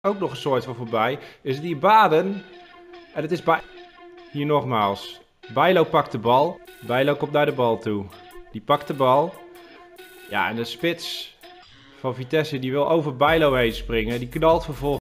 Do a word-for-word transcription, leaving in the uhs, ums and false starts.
ook nog een soort van voorbij. Is die Baden. En het is bij... Hier nogmaals. Bijlo pakt de bal. Bijlo komt naar de bal toe. Die pakt de bal. Ja, en de spits van Vitesse die wil over Bijlo heen springen. Die knalt vervolgens